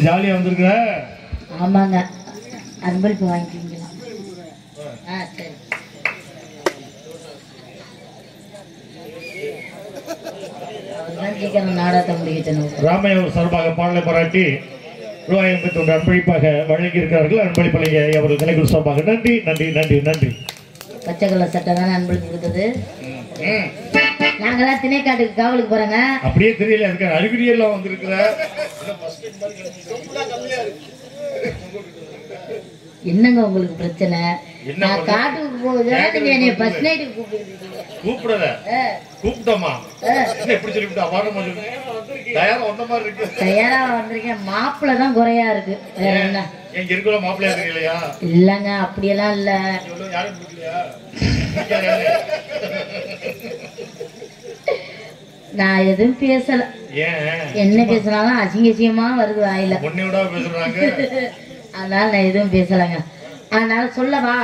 ஜாலியா வந்திருக்கிற. ஆமாங்க, அன்பளிப்பு வாங்கிக்கிங்களா? சரி. அவர்தான் சீக்கிரம் நாடகத்தை முடிக்கணும். ராமையா சார்பாக பாடலை பாராட்டி ரூபாய் 81 அன்பளிப்பாக வழங்கி இருக்கிறார்கள். அன்பளிப்பலைங்க அவர்கள் கலைக்குழு சார்பாக நன்றி நன்றி நன்றி நன்றி. பச்சை கலர் சட்டை தானே அன்பளிப்பு கொடுத்தது. நாங்கெல்லாம் திணைக்காட்டுக்கு காவலுக்கு போறோங்க. அப்படியே தெரியல இருக்க அறிகுறியெல்லாம் வந்திருக்கிற. என்னங்க உங்களுக்கு பிரச்சனை? நான் காட்டுக்கு போகுதா நீங்க என்னைய பஸ் நைட்டுக்கு கூப்பிடல? கூப்பிட்டோமா? எப்படி சொல்லிவிட்டா? தயாரா வந்த மாதிரி இருக்கு. தயாரா வந்திருக்கேன். மாப்பிள்ளை தான் குறையா இருக்கு. வேற என்ன? எங்க இருக்கிற மாப்பிள்ளையா இருக்கலையா? இல்லங்க, அப்படியெல்லாம் இல்ல. நான் எதுவும் பேசல. என்ன பேசினாலும் அசிங்க அசிங்கமா வருது வாயில. அதனால நான் எதுவும் பேசலங்க. அதனால சொல்லவா?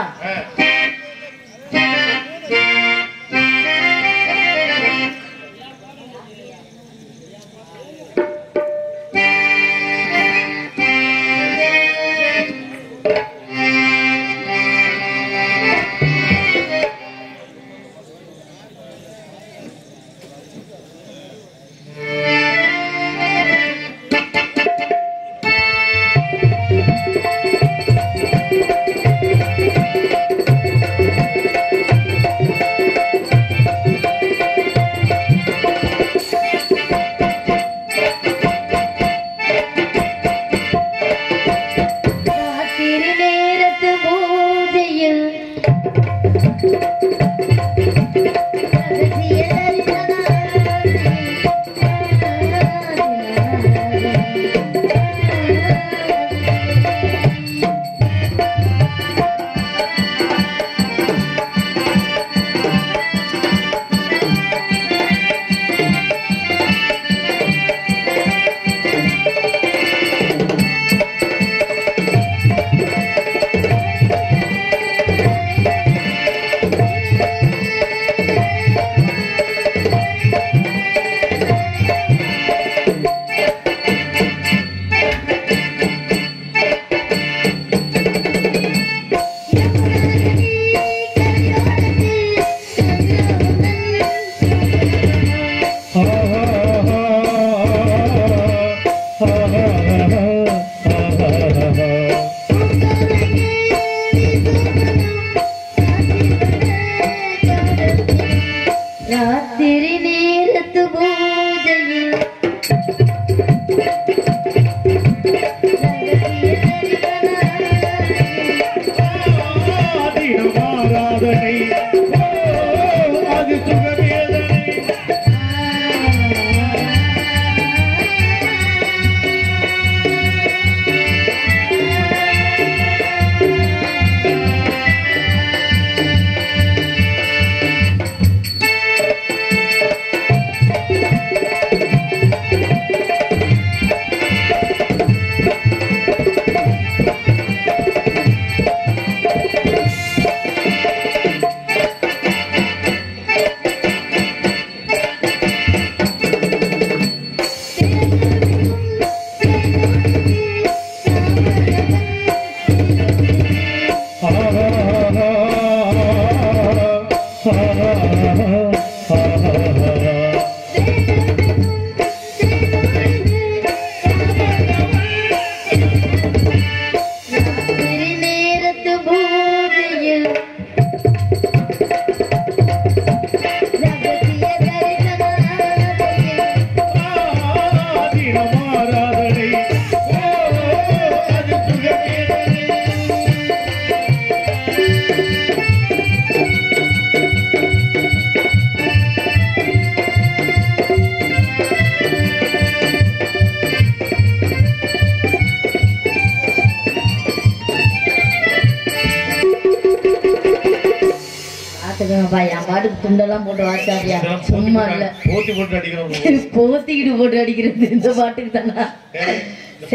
என் பாட்டுக்கு துண்டெல்லாம் போட்டு வாச்சாரியா, சும்மா இல்ல போத்திக்கிட்டு போட்டு அடிக்கிறது இந்த பாட்டுக்கு தானா? சரி.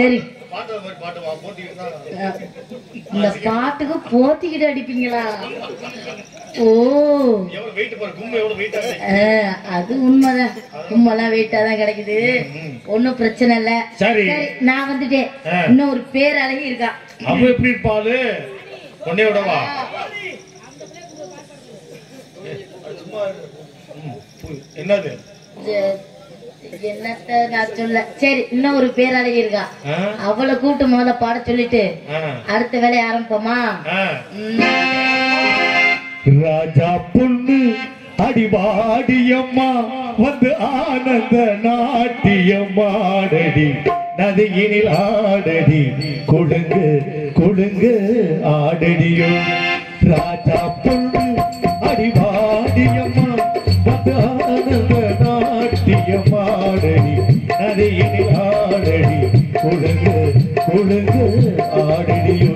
இந்த பாட்டுக்கு போத்திக்கிட்டு அடிப்பீங்களா? ஓ, அது உண்மைதான். கும்மெல்லாம் வெயிட்டா தான் கிடைக்குது, ஒன்னும் பிரச்சனை இல்ல. சரி, நான் வந்துட்டேன். இன்னும் ஒரு பேர் அழகி இருக்கா. அவ எப்படி இருப்பாளு? பொண்ணே விடவா? என்னது என்னத்த நான் சொல்ல. சரி, இன்னும் ஒரு பேர் அழகி இருக்கா. அவளை கூட்டு முதல்ல பாட சொல்லிட்டு அடுத்த வேலையை ஆரம்பிப்போமா? ராஜா பொண்ணு அடிவாடியம்மா வந்து ஆனந்த நாட்டியம்மாடடி நதியினில் ஆடடி கொழுங்கு கொழுங்கு ஆடடியோ. ராஜா பொண்ணு அடிவாடியம்மா வந்து ஆனந்த நாட்டியம்மாடடி நதியினில் ஆடடி கொழுங்கு கொழுங்கு ஆடடியோ.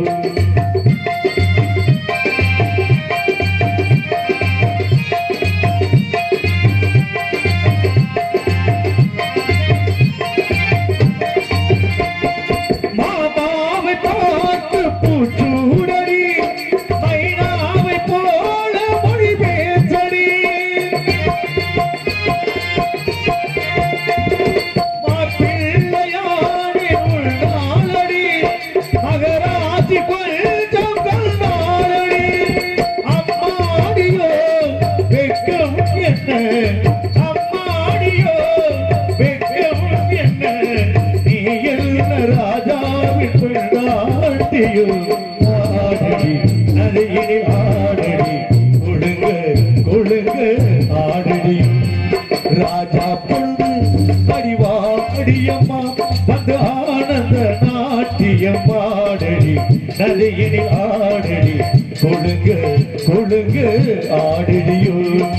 ராஜா பொண்ணு அடிவாடியம்மா வந்து ஆனந்த நாட்டியம்மாடடி நதியினில் ஆடடி கொழுங்கு கொழுங்கு ஆடடியோ.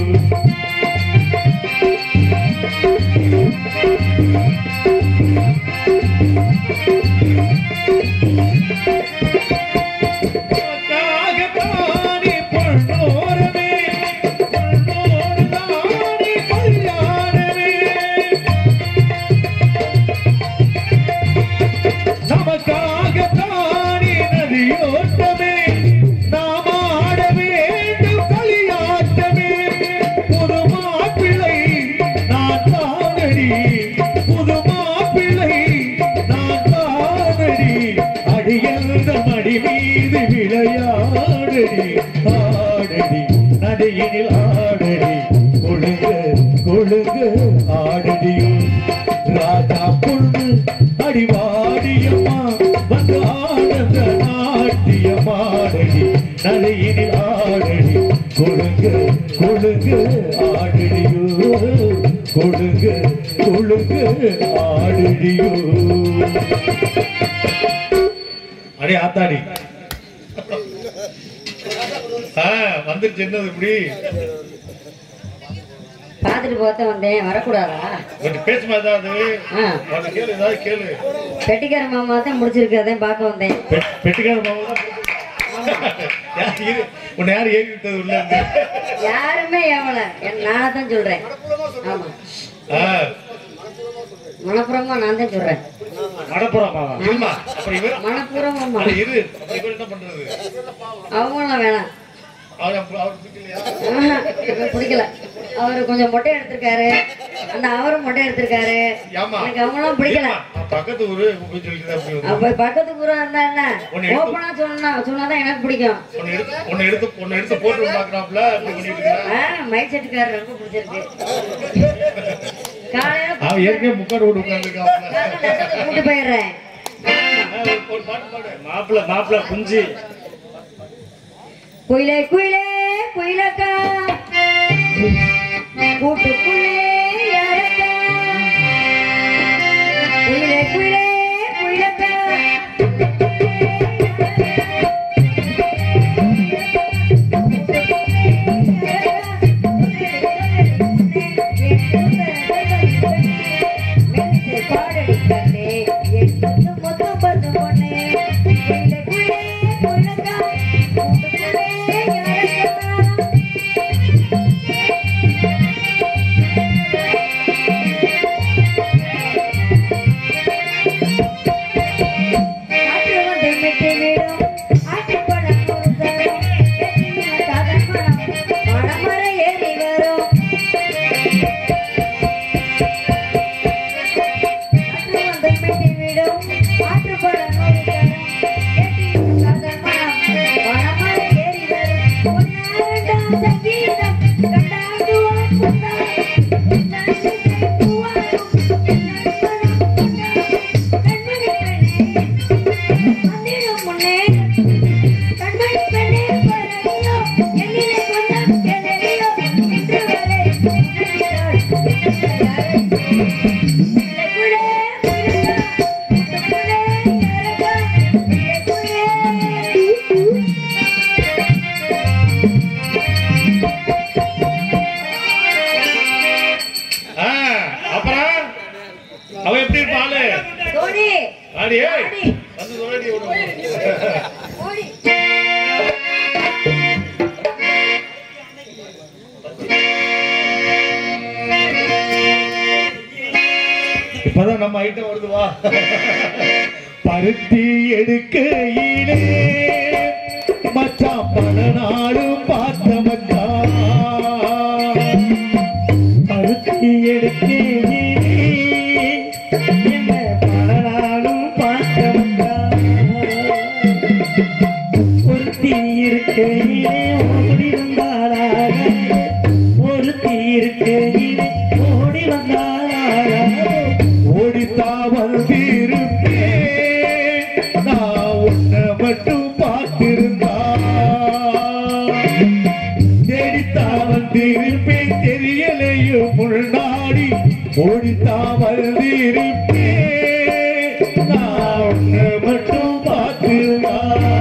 ஆடடி நதியினில் ஆடடி கொழுங்கு கொழுங்கு ஆடடியோ. ராஜா பொண்ணு அடிவாடியம்மா வந்து ஆனந்த நாட்டியம்மாடடி நதியினில் ஆடடி கொழுங்கு கொழுங்கு ஆடடியோ கொழுங்கு கொழுங்கு ஆடடியோ. அடே ஆத்தாடி வந்துருச்சு. என்னது இப்படி பாத்துட்டு போத்த வந்தேன், வரக்கூடாதா? கொஞ்சம் பேசுமா ஏதாவது கேளு, ஏதாவது கேளு. பெட்டிக்கார மாமா தான் முடிச்சிருக்கதே பார்க்க வந்தேன். பெட்டிக்கார மாமா தான் உன்னை யாரு ஏறிட்டது உள்ள? யாருமே ஏவல, நானே தான் சொல்றேன். ஆமா, மனப்புறமா நான் தான் சொல்றேன். மனப்புறமா? மனப்புறமா இரு. என்ன பண்றது? அவங்களாம் வேணாம், பிடிக்கல. அவரு கொஞ்சம் மொட்டை எடுத்திருக்காரு, அந்த அவரும் மொட்டை எடுத்திருக்காரு. எனக்கு அவங்களாம் பிடிக்கல. பக்கத்து ஊரு அப்ப பக்கத்து ஊரா இருந்தா என்ன, ஓப்பனா சொன்னாதான் எனக்கு பிடிக்கும். மைக் செட்டுக்காரர் ரொம்ப பிடிச்சிருக்கு. காலையில முக்காடு கூட்டு போயிடுறேன். மாப்பிள்ள குஞ்சு குயிலே குயிலே குயிலக்கா கூட்டுக்குள்ளே யாரக்கா, குயிலே குயிலே குயிலக்கா பாடடி கண்ணே எட்டு மொத்த பத்து பொண்ணே, குயிலே குயிலே குயிலக்கா கூட்டுக்குள்ளே யாரக்கா. அவ எப்படி இருப்பாளு ஓடி ஆடி வந்து சொல்லடி ஓடி இப்பதான் நம்ம ஐட்டம் வருது வா பருத்தி எடுக்கையிலே மச்சான் பல நாளும் பார்த்த மச்சான் பருத்தி எடுக்கையிலே என்ன பல நாளும் பார்த்த மச்சான் ஒருத்தி இருக்கையிலே ஓடி வந்தாளாக ஒருத்தி இருக்கையிலே ஓடி வந்தாளாக ஓடித்தாவல் தீருப்பேன் நான் உன்னை மட்டும் பார்த்திருந்தா தேடித்தாவல் தீருப்பேன் தெரியலையும் முன்னாடி ஓடித்தாவல் தீருப்பேன் நான் உன்னை மட்டும் பார்த்திருந்தா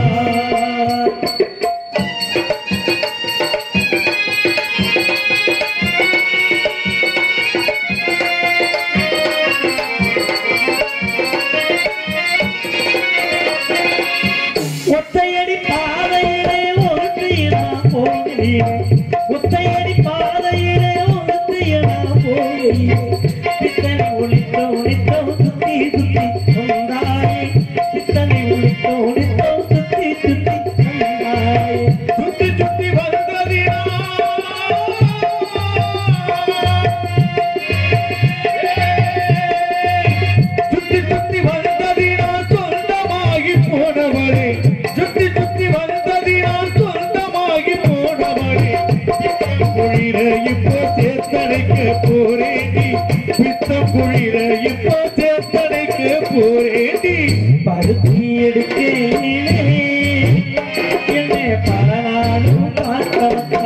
ஒத்தையடி பாதையிலே ஒருத்தியனா போகிறேன் ஒத்தையடி பாதையிலே ஒருத்தியனா போகிறேன் பித்தனை ஒளித்த ஒளித்த சுத்தி சுத்தி வந்தாயே பித்தனை ஒளித்த ஒளித்த சுத்தி சுத்தி வந்தாயே சுத்தி சுத்தி வந்ததினா சுத்தி சுத்தி வந்ததினா சொந்தமாகி போனவரே சுத்தி சுத்தி வந்ததினால் சொந்தமாகி போனவரே குளிர இப்போ சேர்த்தடைக்க போரேண்டி பித்தம் குளிர இப்போ சேர்த்தடைக்க போரேண்டி பருத்தி எடுக்கையிலே என்னை பல நாளும் பார்த்தவத்தா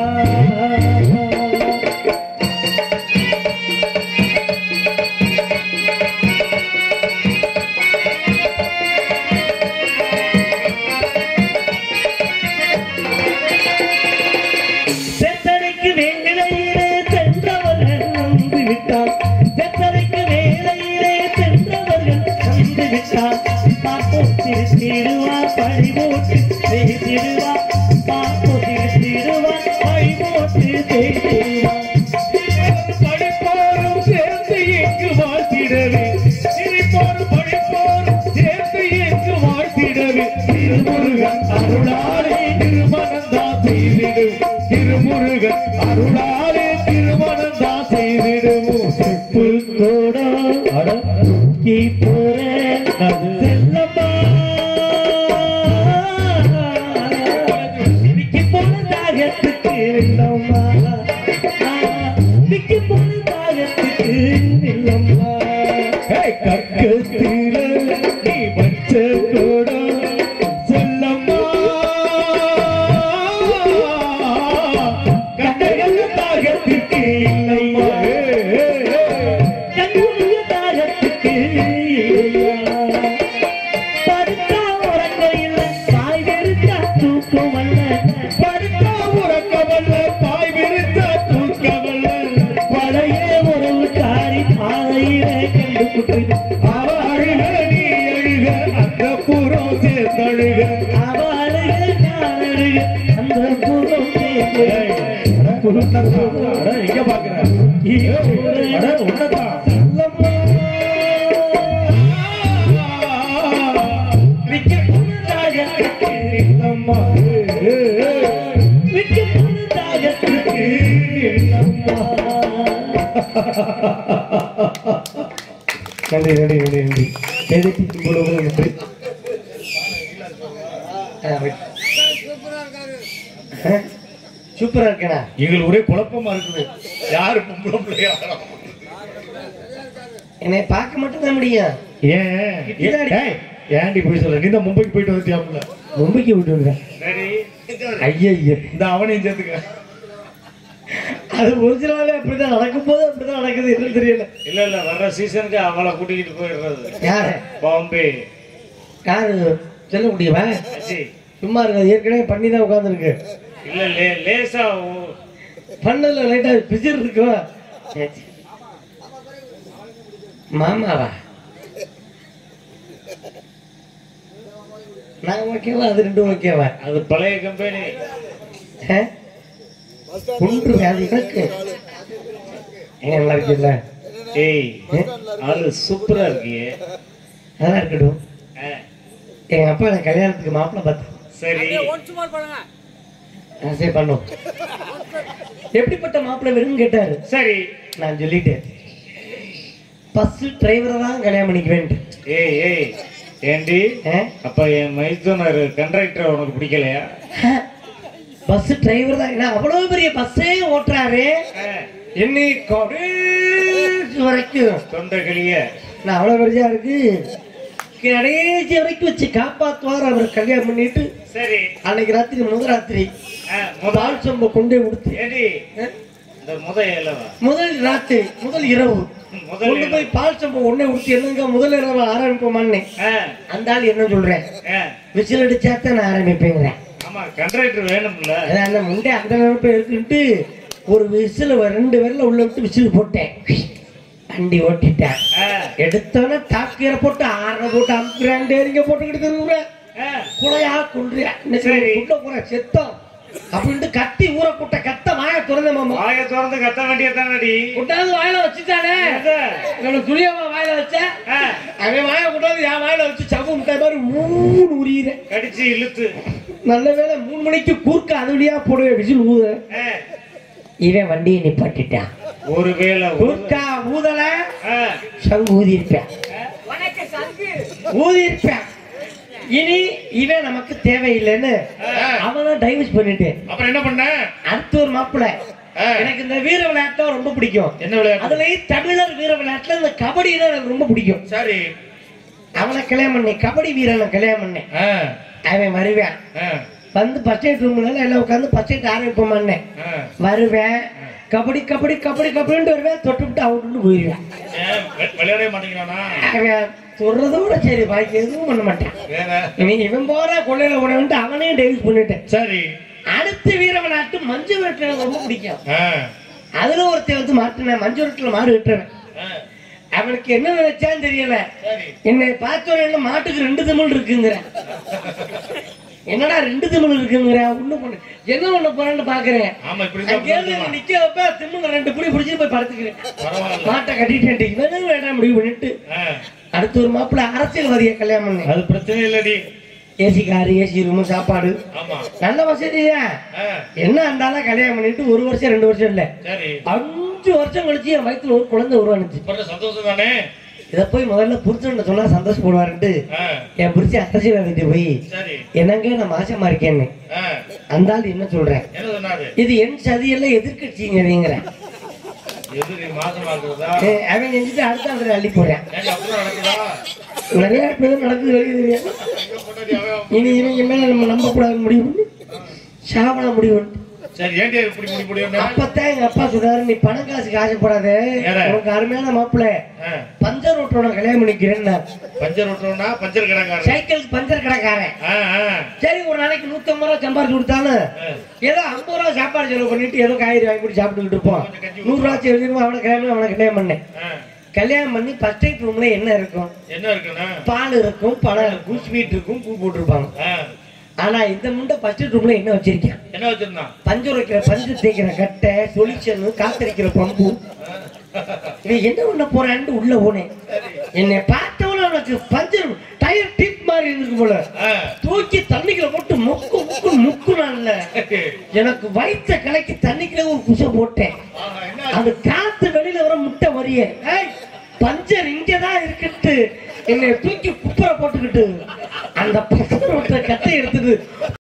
செத்தனைக்கு வேலையிலே சென்றவர்கள் வந்து விட்டார் செத்தனைக்கு வேலையிலே சென்றவர்கள் வந்து விட்டார் பாப்போ திருத்திடுவார் பழி போட்டு செய்திடுவார் பாப்போ திருத்திடுவார் பழி போட்டு செய்திடுவார் படிப்போரும் சேர்ந்து எங்கு வாழ்த்திடவே சிரிப்போரும் படிப்போரும் சேர்ந்து எங்கு வாழ்த்திடவே திருமுருகன் அருளாலே திருமணம் தான் செய்திடும் திருமுருகன் அருளாலே திருமணம் தான் செய்திடுவோம் செப்பு கூட அடக்கி போற அது செல்லம்மா விக்கி போன தாகத்துக்கு இல்லம்மா விக்கி போன தாகத்துக்கு இல்லம்மா கற்கத்தில நீ வச்ச கூட செல்லம்மா கண்டைகள் தாகத்துக்கு இல்லையா கண்ணுடைய தாகத்துக்கு இல்லையா படுத்தா உறக்கம் இல்லை பாய் வெறுத்தா தூக்கம் அல்ல படுத்தா உறக்கம் அல்ல பாய் வெறுத்தா தூக்கம் அல்ல பழைய உறவு காரி பாதையில கண்டுபிட்டு அவ அழுக நீ அழுக அந்த புறம் சேர்ந்தழுக அவ அழுக நான் அழுக அந்த புறம் சேர்ந்து எங்க பாக்குற உன்னதான் விக்க தாகத்துக்கு இல்லம்மா விக்க தாகத்துக்கு இல்லம்மா நன்றி நன்றி நன்றி நன்றி எதுக்கு இவ்வளவு நன்றி சூப்பரா இருக்கா எங்களுக்கு ஒரே குழப்பமா இருக்குது யாரு பொம்பளை பிள்ளையா என்னை பார்க்க மட்டும் தான் முடியும். ஏன் ஏன்டி போய் சொல்ல நீ தான் மும்பைக்கு போயிட்டு வந்துட்டியாம்ல மும்பைக்கு விட்டு வந்தேன். ஐயா இந்த அவனையும் சேர்த்துக்க. அது ஒரிஜினலாவே அப்படிதான் நடக்கும்போது அப்படிதான் நடக்குது என்னன்னு தெரியல. இல்ல இல்ல வர்ற சீசனுக்கு அவளை கூட்டிக்கிட்டு போயிடுறது. யாரு? பாம்பே. யாரு சொல்ல முடியுமா? சும்மா இருக்க ஏற்கனவே பண்ணி தான் உட்காந்துருக்கு. இல்ல லேசா பண்ணல லைட்டா பிஜர் இருக்கும். மாமாவா? நான் ஓகேவா அது ரெண்டும் ஓகேவா? அது பழைய கம்பெனி. குன்று வியாதி எனக்கு எங்க நல்லா இருக்குல்ல? ஏய் அது சூப்பரா இருக்கியே. நல்லா இருக்கட்டும். எங்க அப்பா எனக்கு கல்யாணத்துக்கு மாப்பிள்ளை பார்த்தேன். சரி சரி பண்ணும். எப்படிப்பட்ட மாப்பிள்ளை வேணும்னு கேட்டாரு. சரி நான் சொல்லிட்டேன் பஸ் டிரைவரை தான் கல்யாணம் பண்ணிக்குவேன். ஏய் ஏய் ஏண்டி அப்ப என் மைத்துனர் கண்டக்டர் உனக்கு பிடிக்கலையா? பஸ் டிரைவர் தான். ஏன்னா அவ்வளவு பெரிய பஸ்ஸே ஓட்டுறாரு. என்னை கடைசி வரைக்கும் தொண்டகளிய நான் அவ்வளவு பெருசா இருக்கு கடைசி வரைக்கும் வச்சு காப்பாத்துவார். அவர் கல்யாணம் பண்ணிட்டு சரி அன்னைக்கு ராத்திரி முதல் ராத்திரி பால் சொம்ப கொண்டே கொடுத்து முதல் ராத்திரி முதல் இரவு கொண்டு போய் பால் சொம்ப ஒன்னே கொடுத்து என்னங்க முதல் இரவு ஆரம்பிப்போமான்னு அந்த ஆள் என்ன சொல்றேன் விசில் அடிச்சாத்தான் நான் ஆரம்பிப்பேங்கிறேன். கண்டக்டர் வேணும்ல அந்த முண்டை அந்த நினைப்பு இருக்குன்ட்டு ஒரு விசில் 2 பேர்ல உள்ள விட்டு விசில் போட்டேன். வண்டி ஓட்டிட்டேன். எடுத்தோன்னே தாக்கீரை போட்டு 6 போட்டு அமுக்குறாண்டேரிங்க போட்டுக்கிட்டு குலையா கொள்றியா செத்தம் அப்படின்ட்டு கத்தி ஊற கூட்ட கத்த வாய திறந்த மாமா. வாய திறந்து கத்த வேண்டியதானடி. விட்டாது வாயில வச்சுட்டானே துணியாவா வாயில வச்ச அவன் வாய விட்டாது என் வாயில வச்சு சவு முட்டை மாதிரி 3 உரியிற கடிச்சு இழுத்து. நல்ல வேலை 3 மணிக்கு கூர்க்க அது வழியா போடுவேன் விசில் ஊத. இவன் வண்டியை நிப்பாட்டிட்டான். ஒருவேளை கூர்க்கா ஊதல சங்கு ஊதியிருப்பேன் ஊதியிருப்பேன். இனி இவன் நமக்கு தேவையில்லைன்னு அவன் டைவர்ஸ் பண்ணிட்டேன். அப்புறம் என்ன பண்ண? அடுத்த ஒரு மாப்பிள்ளை. எனக்கு இந்த வீர விளையாட்டு ரொம்ப பிடிக்கும். என்ன விளையாட்டு? அதுலயும் தமிழர் வீர விளையாட்டுல இந்த கபடி தான் எனக்கு ரொம்ப பிடிக்கும். சரி அவனை கல்யாணம் பண்ணேன். கபடி வீரனை கல்யாணம் பண்ணேன். அவன் வருவேன் வந்து பச்சைட் ரூம்ல எல்லாம் உட்காந்து பச்சைட் ஆரம்பிப்போமான்னு வருவேன். கபடி கபடி கபடி கபடின்னு வருவேன். தொட்டு விட்டு அவுட்டு போயிருவேன். விளையாடவே மாட்டேங்கிறானா? அவன் சொல்றதோட சரி பாக்கி எதுவும் பண்ண மாட்டேன். இவன் போற கொள்ளையில போனவன்ட்டு அவனையும் டைவர்ஸ் பண்ணிட்டேன். சரி அடுத்த வீர விளையாட்டு மஞ்சு விரட்டு எனக்கு ரொம்ப பிடிக்கும். அதுல ஒருத்தர் வந்து மாட்டினேன். மஞ்சு விரட்டுல மாடு விட்டுறேன். அவனுக்கு என்ன நினைச்சான்னு தெரியல. என்னை பார்த்தோட மாட்டுக்கு 2 தமிழ் இருக்குங்கிற. என்னடா 2 தமிழ் இருக்குங்கிற ஒண்ணு பண்ணு என்ன ஒண்ணு போறான்னு பாக்குறேன். நிக்க வைப்ப திமுல 2 புடி பிடிச்சிட்டு போய் படுத்துக்கிறேன். மாட்டை கட்டிட்டேன் வேண்டாம் முடிவு பண்ணிட்டு அடுத்த ஒரு மாப்பிள்ள அரசியல்வாதியை கல்யாணம் பண்ணேன். அது பிரச்சனை இல்லடி. ஏசி காரு ஏசி ரூமு சாப்பாடு நல்ல வசதியா என்ன இருந்தாலும் கல்யாணம் பண்ணிட்டு 1 வருஷம் 2 வருஷம் இல்ல 5 வருஷம் கழிச்சு என் வயிற்றுல ஒரு குழந்தை உருவானுச்சு. சந்தோஷம் தானே. இத போய் முதல்ல புருஷன் சொன்னா சந்தோஷப்படுவாருன்ட்டு என் புருஷன் அரசியல்வாதிட்டு போய் என்னங்க நான் மாசமா இருக்கேன்னு அந்த ஆள் என்ன சொல்றேன் இது என் சதியெல்லாம் எதிர்கட்சிங்கிறீங்கிற அவன் செஞ்சுட்டு அடுத்த ஆள் அள்ளி போறேன். நிறைய பேர் நடக்குது வெளியே தெரியாது. இனி இவங்க மேல நம்ம நம்ப கூடாது முடிவு சாவண முடிவு. அப்பத்தான் எங்க அப்பா சொல்றாரு நீ பணம் காசுக்கு ஆசைப்படாத உனக்கு அருமையான மாப்பிள்ள பஞ்சர் ஓட்டுறவன கல்யாணம் பண்ணிக்கிறேன். பஞ்சர் ஓட்டுறவனா? பஞ்சர் கடைக்காரன். சைக்கிளுக்கு பஞ்சர் கடைக்காரன். சரி ஒரு நாளைக்கு 150 ரூபா சம்பாரிச்சு கொடுத்தாலும் ஏதோ 50 ரூபா சாப்பாடு செலவு பண்ணிட்டு ஏதோ காய்கறி வாங்கி போட்டு சாப்பிட்டுக்கிட்டு இருப்போம். 100 ரூபா செலவு அவனை கல்யாணம் பண்ணேன். கல்யாணம் பண்ணி ஃபர்ஸ்ட் நைட் ரூம்ல என்ன இருக்கும்? என்ன இருக்குன்னா பால் இருக்கும் பழம் இருக்கும் ஸ்வீட் இருக்கும் பூ போட்டிருப்பாங்க. ஆனா இந்த முண்டை ஃபர்ஸ்ட் ரூம்ல என்ன வச்சிருக்கேன்? என்ன வச்சிருந்தான்? பஞ்சு வைக்கிற பஞ்சு தேய்க்கிற கட்டை சொல்யூஷன் காத்தரிக்கிற பம்பு. இவன் என்ன பண்ண போறான்னு உள்ள போனேன். என்னை பார்த்தவன அவனுக்கு பஞ்சர் டயர் டிப் மாதிரி இருக்கு போல தூக்கி தண்ணிக்குள்ள போட்டு முக்கு முக்கு முக்குனான்ல எனக்கு வயிற்ற கலக்கி தண்ணிக்குள்ள ஒரு குசை போட்டேன். அது காத்து வெளியில வர முட்டை வரிய பஞ்சர் இங்கதான் இருக்குட்டு என்னை தூக்கி குப்பரை போட்டுக்கிட்டு அந்த பசங்க கட்டை எடுத்துட்டு